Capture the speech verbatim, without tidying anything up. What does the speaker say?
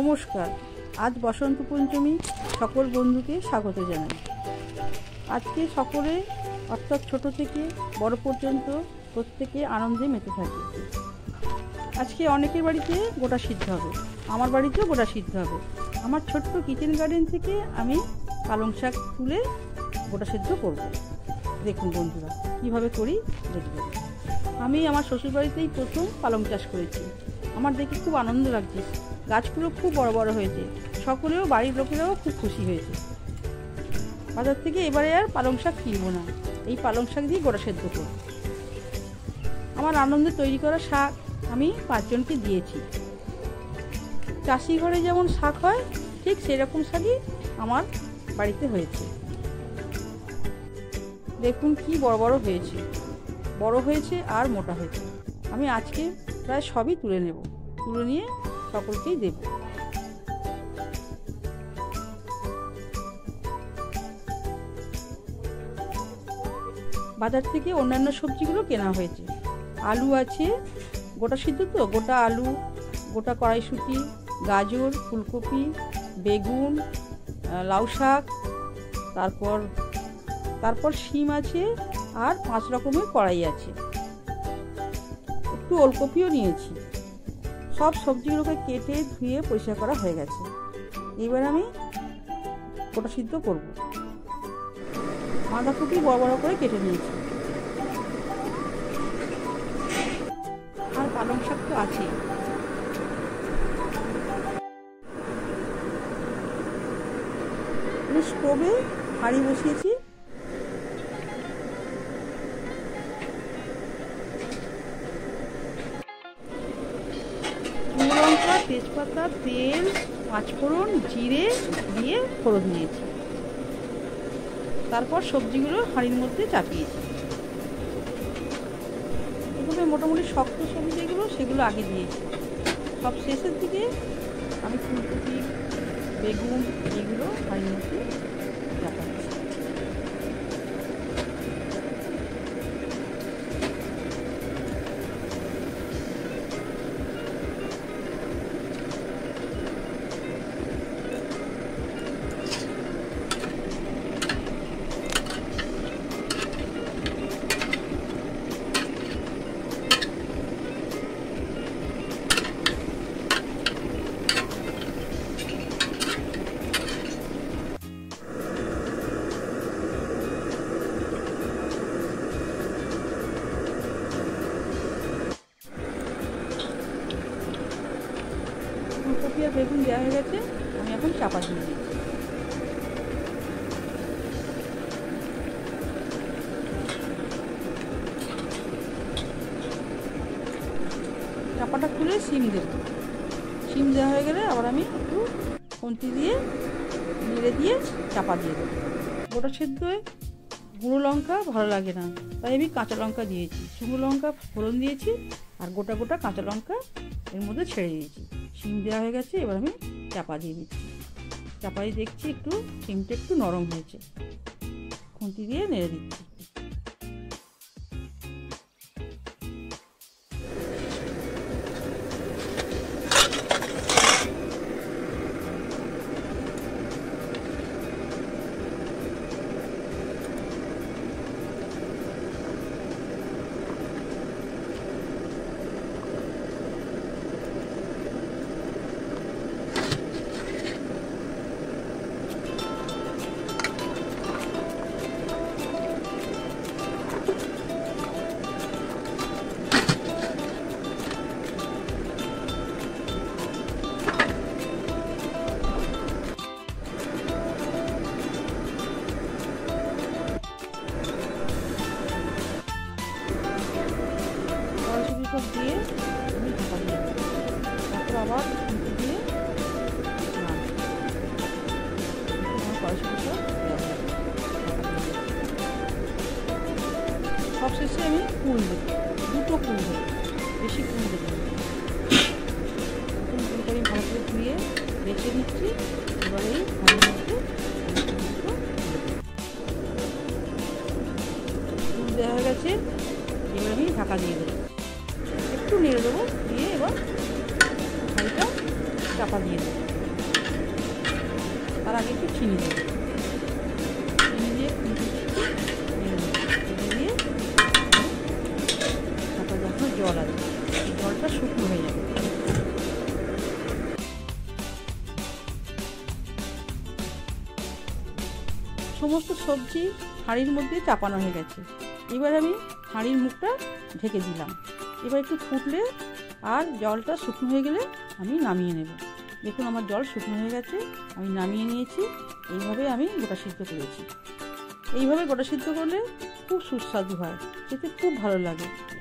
নমস্কার। আজ বসন্ত পঞ্চমী, সকল বন্ধুকে স্বাগত জানাই। আজকে সকলে অর্থাৎ ছোট থেকে বড় পর্যন্ত প্রত্যেকে আনন্দে মেতে থাকে। আজকে অনেকের বাড়িতে গোটা সিদ্ধ হবে, আমার বাড়িতেও গোটা সিদ্ধ হবে। আমার ছোট্ট কিচেন গার্ডেন থেকে আমি পালং শাক তুলে গোটা সিদ্ধ করব। দেখুন বন্ধুরা কীভাবে করি দেখবেন। আমি আমার শ্বশুরবাড়িতেই প্রথম পালং চাষ করেছি। আমার দেখে খুব আনন্দ লাগছে, গাছগুলো খুব বড় বড় হয়েছে, সকলেও বাড়ির লোকেরাও খুব খুশি হয়েছে। বাজার থেকে এবারে আর পালং শাক কিনবো না, এই পালং শাক দিয়ে গোটা সেদ্ধ করব। আমার আনন্দে তৈরি করা শাক আমি পাঁচজনকে দিয়েছি। চাষি ঘরে যেমন শাক হয় ঠিক সেরকম শাকই আমার বাড়িতে হয়েছে। দেখুন কি বড় বড় হয়েছে, বড় হয়েছে আর মোটা হয়েছে। আমি আজকে প্রায় সবই তুলে নেব, তুলে নিয়ে সকলকেই দেব। বাজার থেকে অন্যান্য সবজিগুলো কেনা হয়েছে। আলু আছে, গোটা সিদ্ধ তো, গোটা আলু, গোটা কড়াইশুঁটি, গাজর, ফুলকপি, বেগুন, লাউ শাক, তারপর তারপর শিম আছে, আর পাঁচ রকমের কড়াই আছে, একটু ওলকপিও নিয়েছি। সব সবজিগুলোকে কেটে ধুয়ে পরিষ্কার করা হয়ে গেছে। এবার আমি গোটা সিদ্ধ করব। বাঁধাকপি বড় বড় করে কেটে নিয়েছি, আর পালং শাক তো আছে। আমি স্টোভে হাঁড়ি বসিয়েছি, লঙ্কা, তেজপাতা, তেল, পাঁচফোড়ন, জিরে দিয়ে ফোড়ন দিয়েছি। তারপর সবজিগুলো হাঁড়ির মধ্যে চাপিয়েছি। এগুলো মোটামুটি শক্ত সবজি যেগুলো সেগুলো আগে দিয়েছি। সব শেষের দিকে আমি ফুলকপি, বেগুন এগুলো হাঁড়ির মধ্যে চাপাচ্ছি। ফুলকপি আর বেগুন দেওয়া হয়ে গেছে, আমি এখন চাপা দিয়ে দিই। চাপাটা খুলে শিম দেব। শিম দেওয়া হয়ে গেলে আবার আমি একটু খুন্তি দিয়ে নেড়ে দিয়ে চাপা দিয়ে দেবো। গোটা সেদ্ধয় গুঁড়ো লঙ্কা ভালো লাগে না, তাই আমি কাঁচা লঙ্কা দিয়েছি। শুকনো লঙ্কা ফোড়ন দিয়েছি, আর গোটা গোটা কাঁচা লঙ্কা এর মধ্যে ছেড়ে দিয়েছি। শিম দেওয়া হয়ে গেছে, এবার আমি চাপা দিয়ে দিচ্ছি। চাপা দিয়ে দেখছি একটু শিমটা একটু নরম হয়েছে, খুন্তি দিয়ে নেড়ে দিচ্ছি। সব দিয়ে আমি ঢাকা দিয়ে দেবো। তারপর আবার খুঁটি দিয়ে সব শেষে আমি কুল দেবো, দুটো কুল দেবো, বেশি কুল দেবো। কুলটা আমি ভালো করে ধুয়ে রেখে দিচ্ছি। এবার এই হাঁড়ির মধ্যে কুল দেওয়া হয়ে গেছে, এবার আমি ঢাকা দিয়ে দেবো। একটু নেড়ে দেবো, দিয়ে এবার হাঁড়িটা চাপা দিয়ে দেবো। তার আগে একটু চিনি দেবো, চিনি দিয়ে দিয়ে তারপর যখন জল আছে জলটা শুকনো হয়ে যাবে। সমস্ত সবজি হাঁড়ির মধ্যে চাপানো হয়ে গেছে। এবার আমি হাঁড়ির মুখটা ঢেকে দিলাম। এবার একটু ফুটলে আর জলটা শুকনো হয়ে গেলে আমি নামিয়ে নেব। দেখুন আমার জল শুকনো হয়ে গেছে, আমি নামিয়ে নিয়েছি। এইভাবে আমি গোটা সিদ্ধ করেছি। এইভাবে গোটা সিদ্ধ করলে খুব সুস্বাদু হয়, খেতে খুব ভালো লাগে।